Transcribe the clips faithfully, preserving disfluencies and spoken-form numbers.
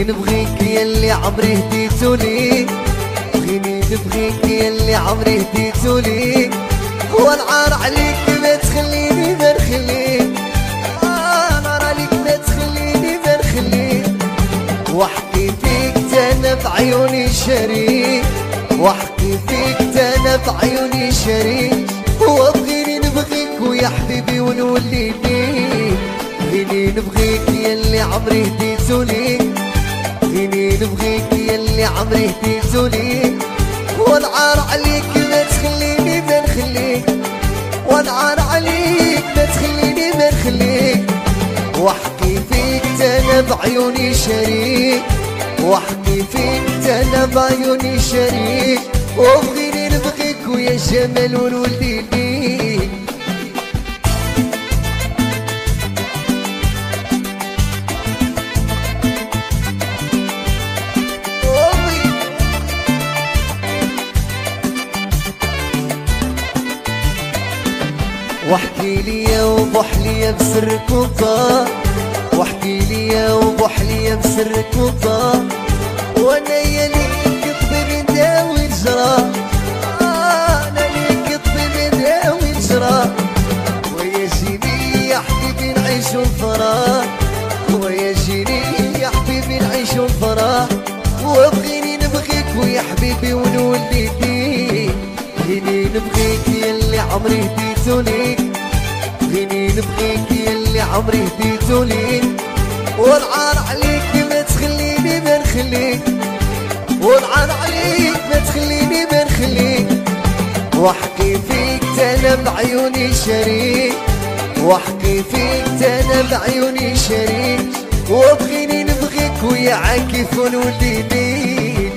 نبغيك ياللي عمري هديتولي، بغيني نبغيك ياللي عمري هديتولي، هو العار عليك ما تخليني ما نخليك، آه نار عليك ما تخليني ما نخليك، واحكي فيك تانا بعيوني شريك، واحكي فيك تانا بعيوني شريك، هو بغيني نبغيك ويا حبيبي ونولي ليك، بغيني نبغيك ياللي عمري هديتولي، بغيني نبغيك ياللي عمري هديتولي، والعار عليك ما تخليني ما نخليك، والعار عليك ما تخليني ما نخليك، واحكي فيك تانا بعيوني شريك، واحكي فيك تانا بعيوني شريك، وبغيني نبغيك ويا جمال ونولي ليك. واحكي ليا وبوح ليا بسرك وطا، واحكي ليا وبوح ليا بسرك وطا، وانا يا ليك الطبيب نداوي الجراح، آه انا ليك الطبيب نداوي الجراح، ويا جيني يا حبيبي نعيشو الفرح، ويا جيني يا حبيبي نعيشو الفرح، وبغيني نبغيك ويا حبيبي ونولي ليك، بغيني نبغيك ياللي عمري هديتولي، بغيني نبغيك ياللي عمري هديتولي، والعار عليك ما تخليني ما نخليك، والعار عليك ما تخليني ما نخليك، واحكي فيك تانا بعيوني شريك، واحكي فيك تانا بعيوني شريك، وبغيني نبغيك ويا عاكف ونولي ليك.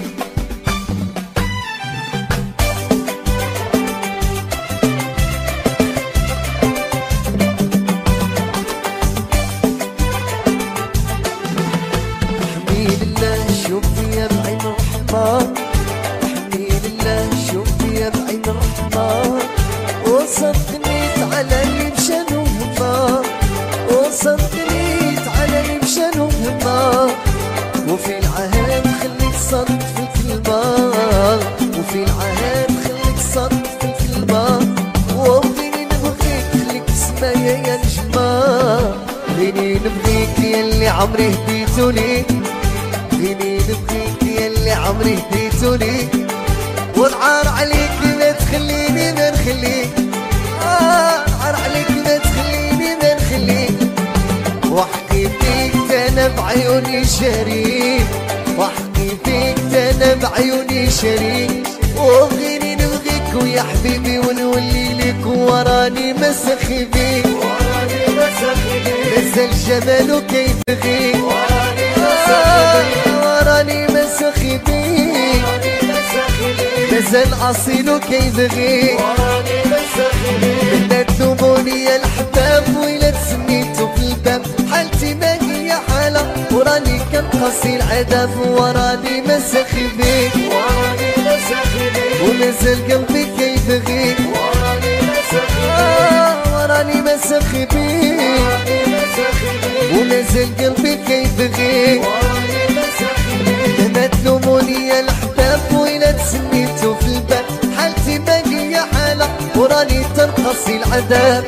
وصدقنيت على اللي مشان وهما، وصدقنيت على اللي مشان وهما، وفي العهد خليك صدق في الكلمة، وفي العهد خليك صدق في الكلمة، وبغيني نبغيك خليك تسمايا يا نجمة، بغيني نبغيك ياللي عمري هديتولي، بغيني نبغيك ياللي عمري هديتولي، والعار عليك ما تخليني ما نخليك، آه العار عليك ما تخليني ما نخليك، واحكي فيك تانا بعيوني شريك، واحكي فيك تانا بعيوني شريك، وبغيني نبغيك ويا حبيبي ونولي لك، وراني مسخي بيك، وراني مسخي بيك، مازال جمالك كيبغيك، وراني مسخي بيك، وراني مسخي بيك، مازال اصيلو كيبغيك، وراني مسخي بيك، بنات ثموني الحباب ويلا تسميتو في الباب، حالتي ما هي حالة وراني كنقصي العذاب، وراني مسخي بيك، وراني مسخي بيك، ومازال قلبي كيبغيك، وراني مسخي بيك، وراني مسخي بيك، ومازال قلبي كيبغيك، وراني مسخي بيك، ما تلوموني الحباب ويلا تسميتو في الباب، حالتي ما هي حالة وراني تنقصي العذاب.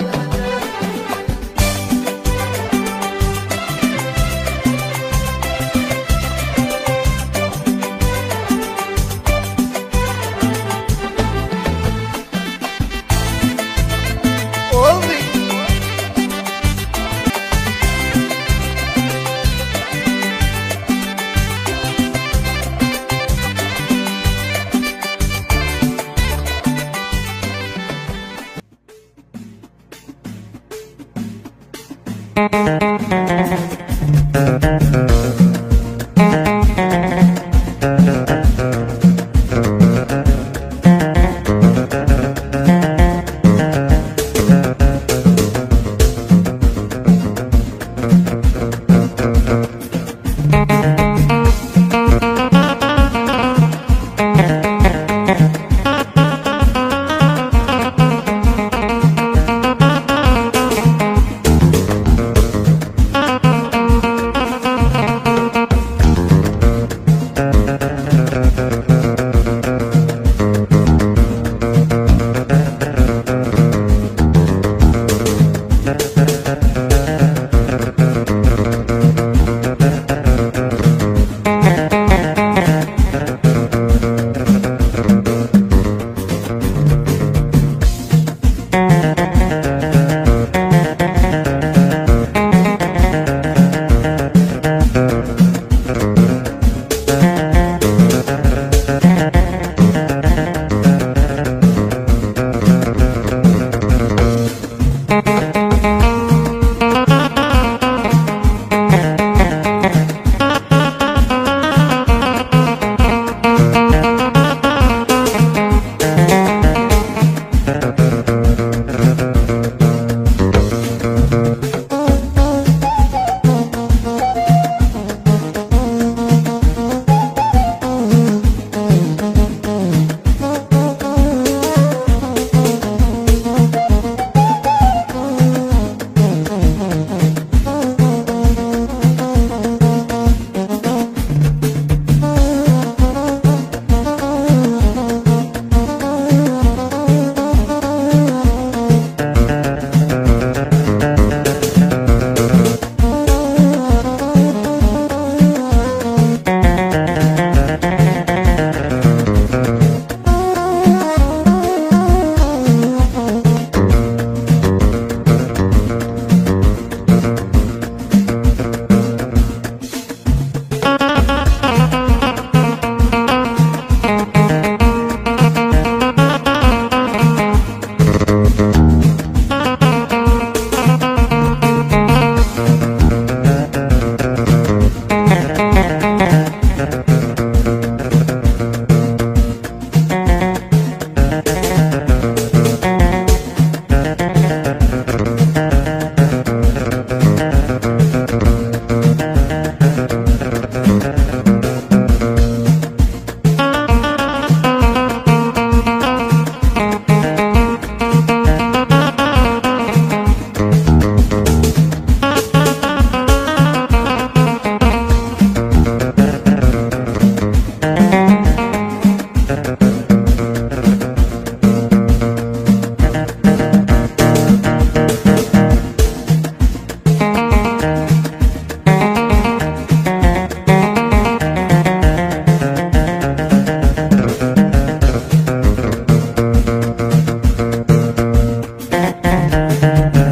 الجراح.